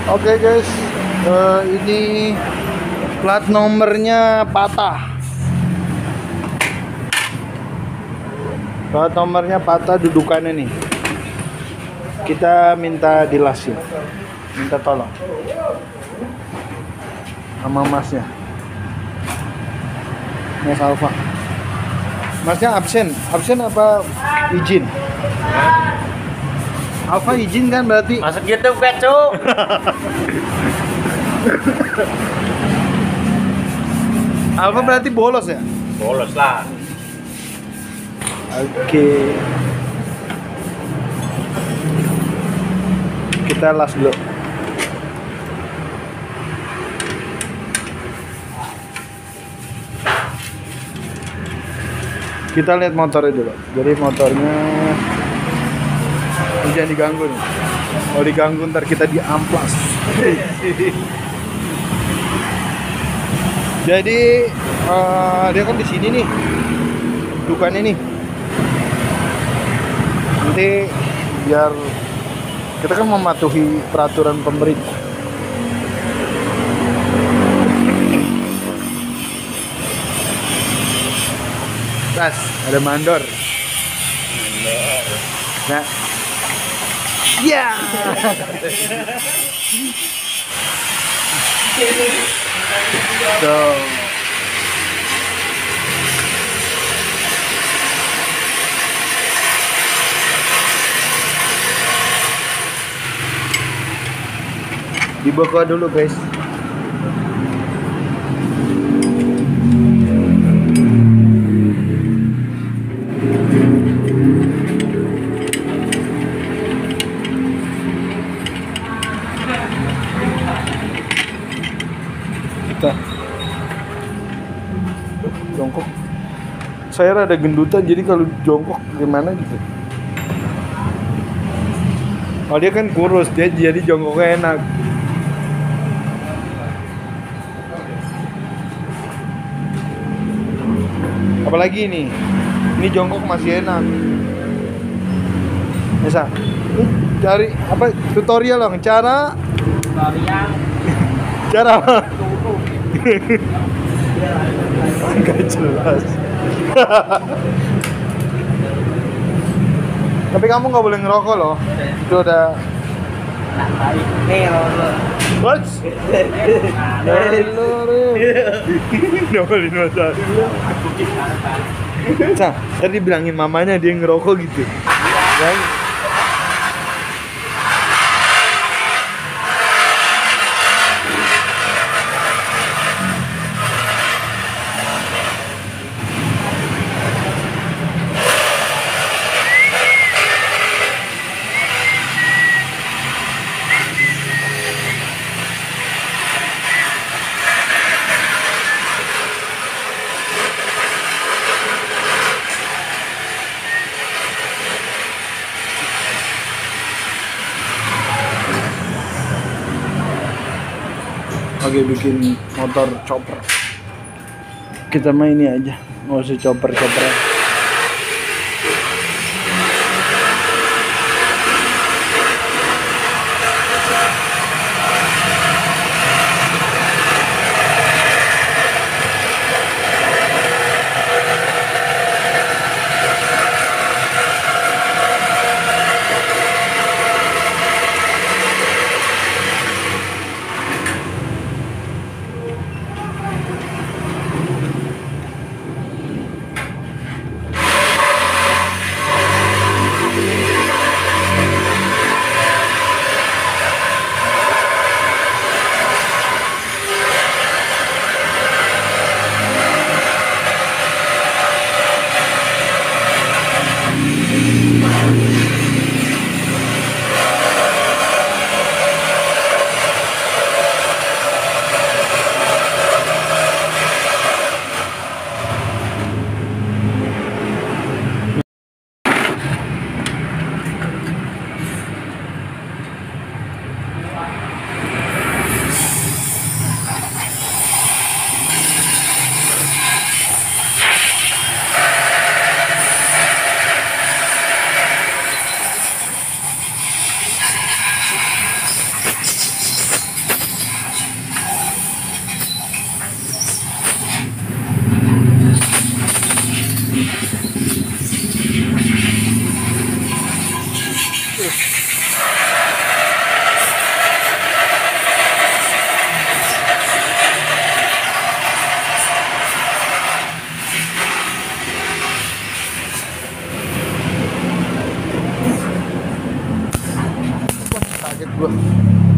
Oke guys, ini plat nomornya patah. Plat nomornya patah, dudukannya nih. Kita minta dilasin, minta tolong sama masnya, Mas Alfa. Masnya absen apa izin? Alfa izin kan berarti? Masuk YouTube kan, Cuk? Alfa berarti bolos ya? Bolos lah. Oke. Kita las dulu. Kita lihat motornya dulu. Jadi motornya jangan diganggu nih. Kalau diganggu ntar kita diamplas. Jadi dia kan di sini nih, dudukannya nih. Nanti biar kita kan mematuhi peraturan pemerintah. Tas, ada mandor. Nah, ya. Tuh. Dibuka dulu guys. Kita jongkok. Saya rada gendutan, jadi kalau jongkok gimana gitu. Oh dia kan kurus, dia jadi jongkoknya enak. Apalagi ini jongkok masih enak. Bisa. Ini cari apa tutorial dong, cara apa? Enggak jelas. Tapi kamu nggak boleh ngerokok loh. Itu ada. What? Tadi bilangin mamanya dia ngerokok gitu. Kan? Oke, bikin motor chopper. Kita main ini aja, nggak usah chopper. Gua